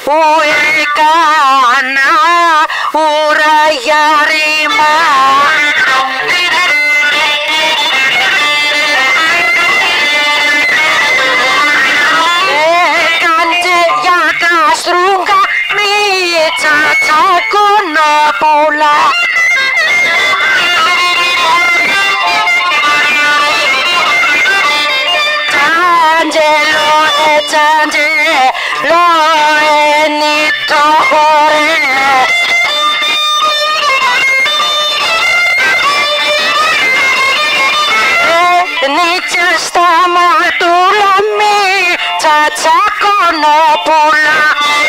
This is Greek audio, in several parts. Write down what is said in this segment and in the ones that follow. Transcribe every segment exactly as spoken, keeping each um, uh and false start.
που έκανα ουρά για ρήμα. Έκαντζε για τα στρούγκα μη τσατσακονόπουλα. Τσάντζελο, ε τσάντζελο, ενι το χωρέ. Νίτσα στα ματούλα μη τσατσακονόπουλα.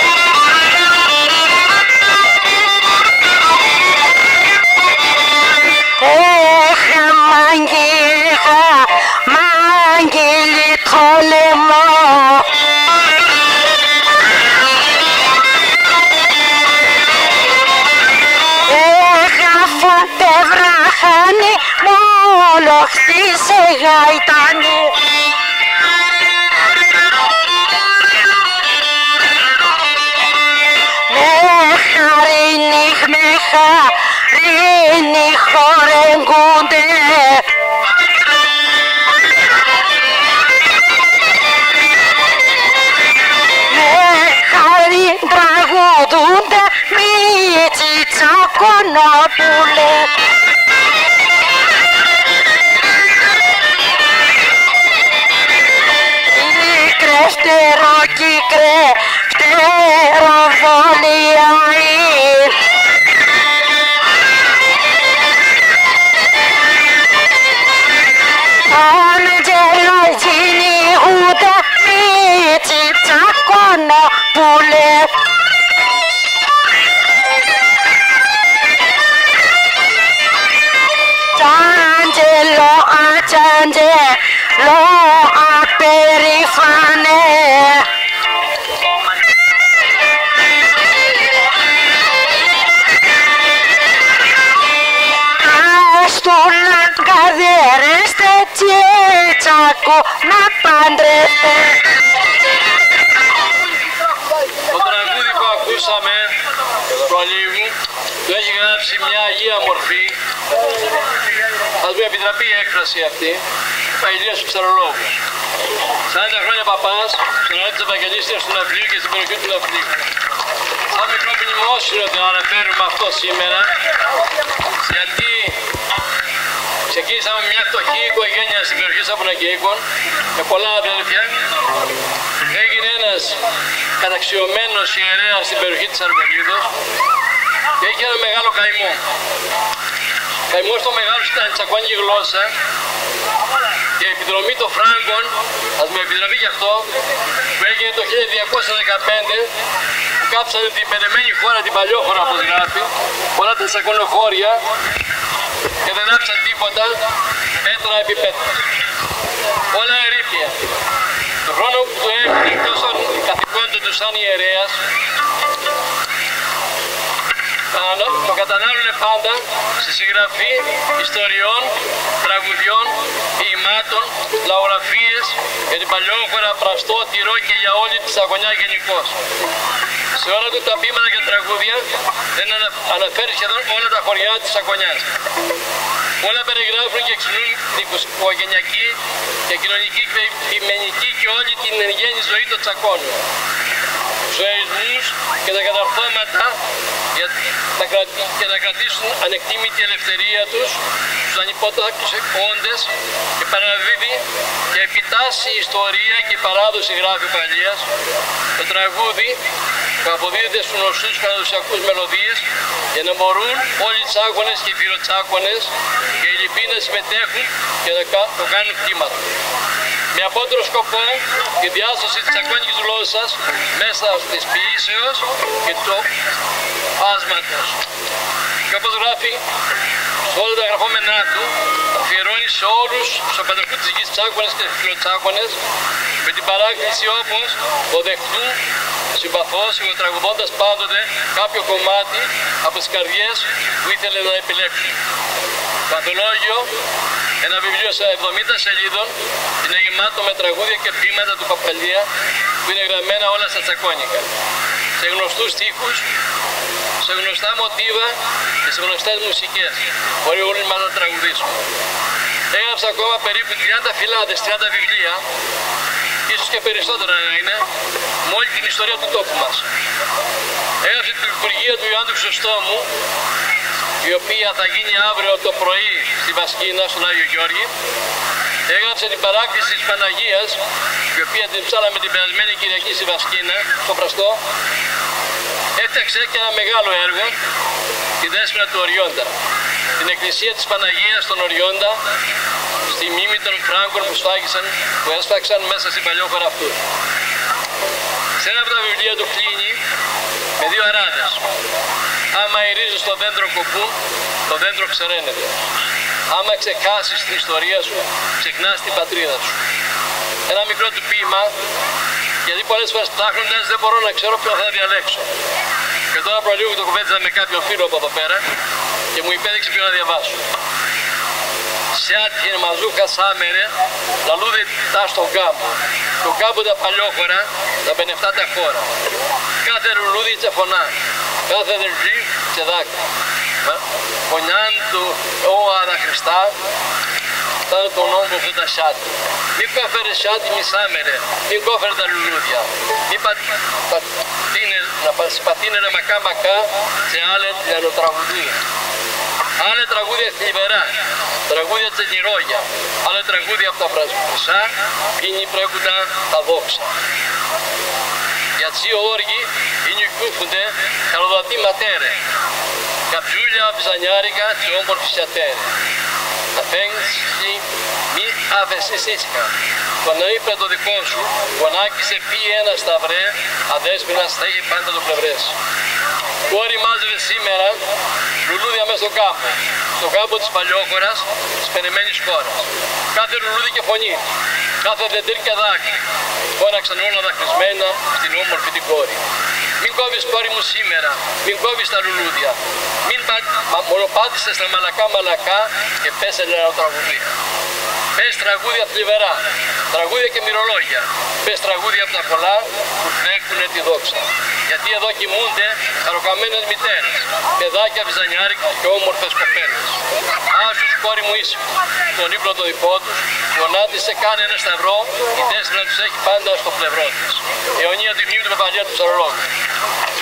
Έχα μαγγίλα, μαγγίλι το λαιμό. Έχα φωντε βραχάνι, μόλο χτίσε γαϊτάνι. Έχα ρίνιχ μέχα, ρίνι χορεγούνται. Με χαρί τραγουδούνται μη τσιτσακονόπουλε. Κύκρε φτερό, κύκρε φτερό βολιαή. Άντζελο γίνει ούτε μη τσιτσακονόπουλε. Τσάντζελο, ατσάντζελο, απερήφανε. Αστούλαν καδερέστε τσιτσακο να παντρεύτε. Το τραγούδι που ακούσαμε προλίγου το έχει γράψει μια Αγία Μορφή. Ας μου επιτραπεί η έκφραση αυτή, ο Ηλίας Ψαρολόγος. σαράντα χρόνια παπάς, στον αέρα της Ευαγγελίστριας του Ναυπλίου και στην περιοχή του Ναυπλίου. Σαν μικρό μνημόσυνο το αναφέρουμε αυτό σήμερα, γιατί ξεκίνησαμε μια φτωχή οικογένεια στην περιοχή Σαββουνακηίκων, με πολλά αδέλφια. Έγινε ένας καταξιωμένος ιερέας στην περιοχή της Αρβελίδος και είχε ένα μεγάλο καημό. Ο καημός το μεγάλο ήταν η τσακώνικη γλώσσα και η επιδρομή των Φράγκων, ας μου επιτραπεί και αυτό, που έγινε το χίλια διακόσια δεκαπέντε, που κάψανε την πενεμένη χώρα, την παλιόχώρα όπως γράφει, όλα τα τσακωνοχώρια και δεν άφησαν τίποτα, πέτρα επί πέτρα. Όλα ερήπια. Το χρόνο που του έμεινε εκτός των καθηκόντων του σαν ιερέας, το κατανάλωνε πάντα στη συγγραφή ιστοριών, τραγουδιών, ποιημάτων, λαογραφίες για την παλιόχώρα, Πραστό, Τυρό και για όλη τη Σαγωνιά γενικώς. Σε όλα του τα ποίηματα και τραγούδια δεν αναφέρει σχεδόν όλα τα χωριά της Σαγωνιάς. Όλα περιγράφουν και εξηγούν την οικογενειακή και κοινωνική και επιμενική και όλη την εν γέννη ζωή των Τσακώνων. Τους ορισμούς και τα καταρθώματα για να, κρατη... για να κρατήσουν ανεκτήμητη ελευθερία τους στους ανυπότακτους όντες και παραδίδει και επιτάσσει η ιστορία και η παράδοση, γράφει ο Παλίας, το τραγούδι που αποδίδεται στους γνωστούς παραδοσιακούς μελωδίες για να μπορούν όλοι οι τσάκονες και οι φιλοτσάκονες και οι λοιποί να συμμετέχουν και να το κάνουν κτήματα. Με απότερο σκοπό τη διάσωση της τσακώνικης γλώσσας μέσα της ποιήσεως και του φάσματος. Και όπως γράφει σε όλα τα γραφόμενά του, αφιερώνει σε όλους τους απανταχού της γης τσάκονες και φιλοτσάκονες με την παράκληση όπως ο δεχτού συμπαθώς τραγουδώντας πάντοτε κάποιο κομμάτι από τις καρδιές που ήθελε να επιλέξει. Το Ανθολόγιο, ένα βιβλίο σε εβδομήντα σελίδων, είναι γεμάτο με τραγούδια και ποίηματα του Παπαλία που είναι γραμμένα όλα στα τσακώνικα. σε γνωστούς στίχους, σε γνωστά μοτίβα και σε γνωστές μουσικές. Μπορεί όλοι μας να τραγουδήσουμε. Έγραψε ακόμα περίπου τριάντα φυλάδες, τριάντα βιβλία, ίσως και περισσότερα να είναι, με όλη την ιστορία του τόπου μας. Έγραψε την λειτουργία του Ιωάννου Χρυσοστόμου, η οποία θα γίνει αύριο το πρωί στη Βασκίνα, στον Άγιο Γιώργη. Έγραψε την παράκληση της Παναγίας, η οποία την ψάλαμε την περασμένη Κυριακή στη Βασκίνα, στο Πραστό. Έφτιαξε και ένα μεγάλο έργο, τη Δέσποινα του Οριόντα. Την Εκκλησία της Παναγίας στον Οριόντα, στη μνήμη των Φράγκων που σφάγισαν, που έσφαξαν μέσα στην παλιόχώρα αυτούς. Σε ένα από τα βιβλία του κλείνει με δύο αράδες. Άμα οι ρίζες στο δέντρο κοπούν, το δέντρο ξεραίνεται. Άμα ξεχάσεις την ιστορία σου, ξεχνάς την πατρίδα σου. Ένα μικρό του ποίημα, γιατί πολλές φορές ψάχνοντας δεν μπορώ να ξέρω ποιο θα διαλέξω. Και τώρα προλίγου το κουβέντιζα με κάποιον φίλο από εδώ πέρα και μου υπέδειξε ποιο να διαβάσω. Σε άτυχε μαζούχα σάμερε, λαλούδε τα στον κάμπο. Το κάμπο τα παλιόχωρα, τα πενεφτά τα χώρα. Κάθε ρουλούδι τσεφωνά, κάθε δερζή τσεδάκα. Πονιάν του όαρα Χριστά, θα τον όμπο αυτό τα σιάτι. Μην κόφερε σιάτι μισάμερε, μην κόφερε τα λουλούδια. Μην πατίνερε μακά μακά σε άλλα λιανοτραγουδία. Άλλα τραγούδια θλιβερά, τραγούδια τσενιρόγια, άλλα τραγούδια από τα βρασμουσά, είναι πρέκουτα τα δόξα. Για τσίο όργοι, είναι κούφουντε, καλοδατή ματέρε, καπιούλια βυζανιάρικα και όμορφη σιατέρε. Να φέγγεις μη αφαισθησίσικα. Το να είπε το δικό σου, γονάκισε πει ένα σταυρέ, αδέσποινας θα έχει πάντα το πλευρές. Κόρη μάζευε σήμερα λουλούδια μέσα στον κάμπο, στον κάμπο της παλιόχωρας, της πενεμένης χώρας. Κάθε λουλούδι και φωνή, κάθε δεντήρ και δάκρυ, φώναξαν όλα δακρυσμένα στην όμορφη την κόρη. Μην κόβεις κόρη μου σήμερα, μην κόβεις τα λουλούδια, μην πα... μονοπάτησες τα μαλακά μαλακά και πες τραγουδία. Πες τραγούδια θλιβερά, τραγούδια και μυρολόγια, πες τραγούδια από τα πολλά που φλέκουνε τη δόξα. Γιατί εδώ κοιμούνται χαροκαμένες μητέρες, παιδάκια βυζανιάρικα και όμορφες κοπέλες. Άσους κόρη μου ήσυχο, τον ύπνο το δικό τους, γονάτισε κάνε ένα σταυρό, η Δέσποινα τους έχει πάντα στο πλευρό της. Αιωνία τη μνήμη του Παπαγία του Ψαρολόγου.